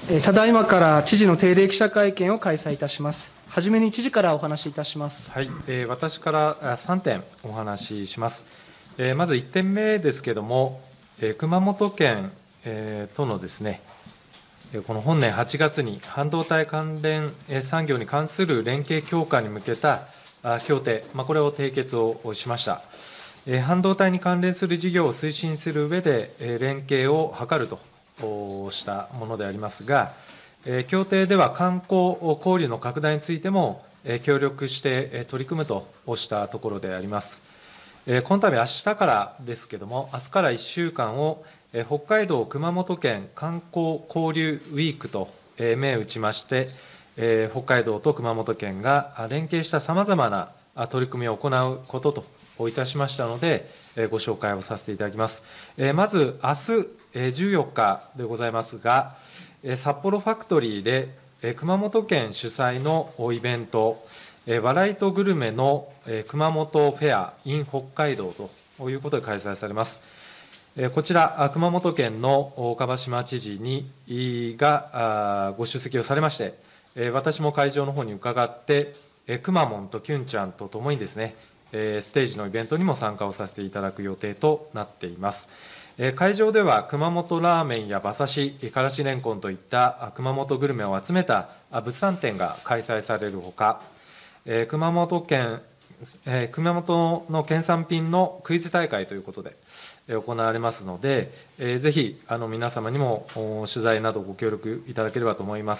ただいまから知事の定例記者会見を開催いたします。はじめに知事からお話しいたします。 はい、私から3点お話しします。まず1点目ですけれども、熊本県とのですね、この本年8月に半導体関連産業に関する連携強化に向けた協定、これを締結をしました。半導体に関連する事業を推進する上で、連携を図るとしたものでありますが、協定では観光交流の拡大についても協力して取り組むとしたところであります。この度、明日からですけれども、明日から1週間を北海道熊本県観光交流ウィークと銘打ちまして、北海道と熊本県が連携したさまざまな取り組みを行うことといたしましたので、ご紹介をさせていただきます。まず、明日14日でございますが、札幌ファクトリーで熊本県主催のイベント、バライトグルメの熊本フェア in 北海道ということで開催されます。こちら、熊本県の岡場島知事がご出席をされまして、私も会場の方に伺って、くまモンとキュンちゃんとともにですね、ステージのイベントにも参加をさせていただく予定となっています。会場では熊本ラーメンや馬刺し、からしれんこんといった熊本グルメを集めた物産展が開催されるほか、熊本の県産品のクイズ大会ということで行われますので、ぜひ皆様にも取材などご協力いただければと思います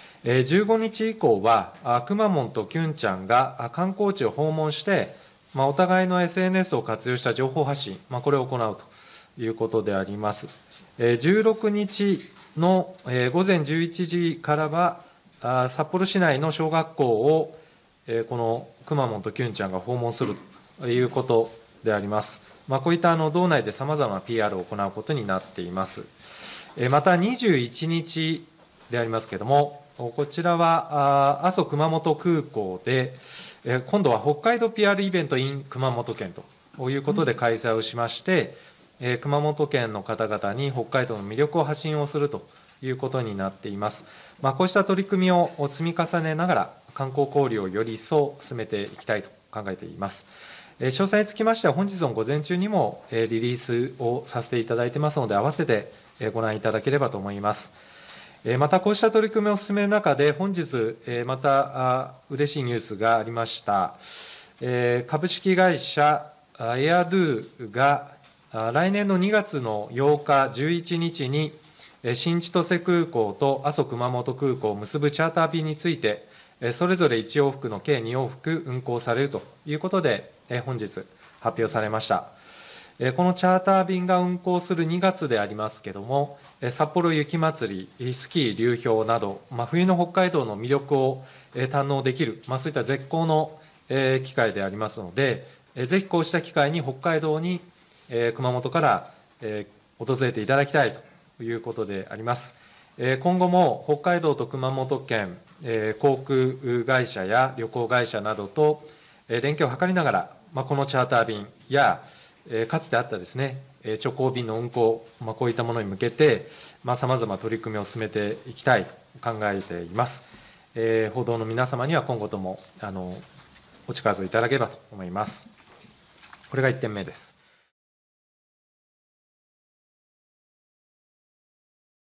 。15日以降は、くまモンとキュンちゃんが観光地を訪問して、お互いの SNS を活用した情報発信、これを行うということであります。16日の午前11時からは、札幌市内の小学校をこのくまモンとキュンちゃんが訪問するということであります。こういった道内でさまざまな PR を行うことになっています。また21日でありますけれども、こちらは阿蘇熊本空港で、今度は北海道 PR イベント in 熊本県ということで開催をしまして、熊本県の方々に北海道の魅力を発信をするということになっています。こうした取り組みを積み重ねながら、観光交流をより一層進めていきたいと考えています。詳細につきましては、本日の午前中にもリリースをさせていただいてますので、合わせてご覧いただければと思います。また、こうした取り組みを進める中で、本日、また嬉しいニュースがありました。株式会社エアドゥが、来年の2月の8日、11日に、新千歳空港と阿蘇熊本空港を結ぶチャーター便について、それぞれ1往復の計2往復運航されるということで、本日発表されました。このチャーター便が運航する2月でありますけれども、札幌雪まつり、スキー、流氷など、冬の北海道の魅力を堪能できる、そういった絶好の機会でありますので、ぜひこうした機会に北海道に熊本から訪れていただきたいということであります。今後も北海道と熊本県、航空会社や旅行会社などと連携を図りながら、このチャーター便や、かつてあったですね、直行便の運航、こういったものに向けて、さまざま取り組みを進めていきたいと考えています。報道の皆様には今後ともお力添えいただければと思います。これが1点目です。